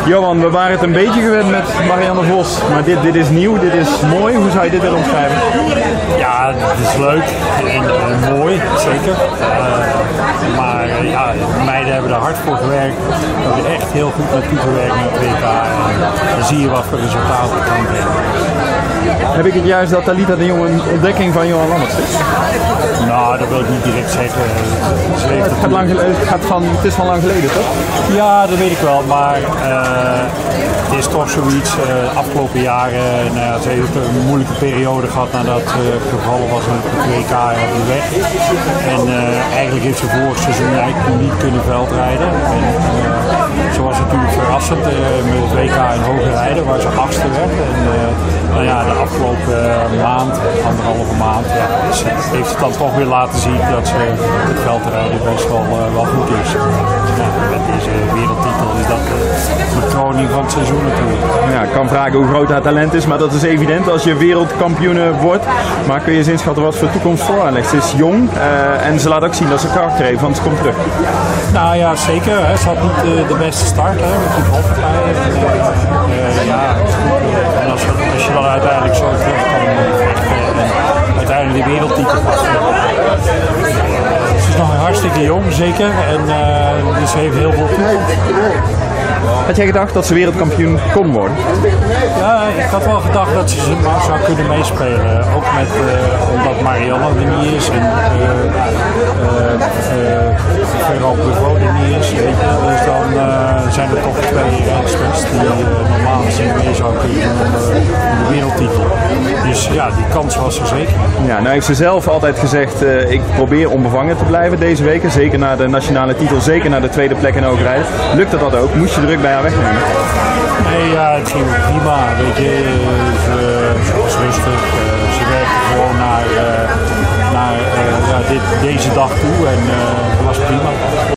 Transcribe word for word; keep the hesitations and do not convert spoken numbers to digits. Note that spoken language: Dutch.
Johan, we waren het een beetje gewend met Marianne Vos, maar dit, dit is nieuw, dit is mooi. Hoe zou je dit willen omschrijven? Ja, het is leuk en, en mooi, zeker. Uh, maar uh, ja, de meiden hebben er hard voor gewerkt. We hebben echt heel goed naartoe gewerkt met het W K. En dan zie je wat voor resultaten het kan brengen. Heb ik het juist dat Talita de Jong een ontdekking van Johan Lammerts is? Nou, dat wil ik niet direct zeggen. Ze heeft het, gaat lang geleden, het, gaat van, het is van lang geleden, toch? Ja, dat weet ik wel, maar uh, het is toch zoiets. Uh, afgelopen jaren, nou ja, ze heeft een moeilijke periode gehad nadat ze uh, gevallen was in het W K op de weg. En uh, eigenlijk heeft ze vorig seizoen eigenlijk niet kunnen veldrijden. En, uh, ze was natuurlijk verrassend uh, met het W K in hoge rijden, waar ze achtste werd. En, uh, nou ja, de afgelopen uh, maand, anderhalve maand, ja, ze heeft het dan toch weer laten zien dat ze het veldrijden best wel, uh, wel goed is. Ja, met deze wereldtitel is dat de kroning van het seizoen natuurlijk. Ja, ik kan vragen hoe groot haar talent is, maar dat is evident als je wereldkampioene wordt. Maar kun je eens inschatten wat voor toekomst voor haar ligt? Ze is jong uh, en ze laat ook zien dat ze karakter heeft, want ze komt terug. Nou ja, zeker. Hè. Ze had niet uh, de beste start hè, met die valpartij. Uh, ja, en als, als je dan uiteindelijk zo terug kan uh, en uiteindelijk die wereldtitel pakt. Ze is nog hartstikke jong, zeker. En uh, dus ze heeft heel veel toekomst. Had jij gedacht dat ze wereldkampioen kon worden? Ja, ik had wel gedacht dat ze zou kunnen meespelen. Ook met, uh, omdat Marianne er niet is en Ferro Peugeot er niet is. Dus dan uh, zijn er toch twee rensters die uh, normaal gezien mee zouden kunnen doen om de wereldtitel. Dus ja, die kans was er zeker. Ja, nou heeft ze zelf altijd gezegd, uh, ik probeer onbevangen te blijven deze weken. Zeker na de nationale titel, zeker na de tweede plek in hoogrijden. Lukte dat ook? Moest je druk bij haar wegnemen? Nee, ja, het ging prima. Weet je, ze, ze was rustig. Uh, ze werkte gewoon naar, uh, naar uh, ja, dit, deze dag toe en uh, dat was prima.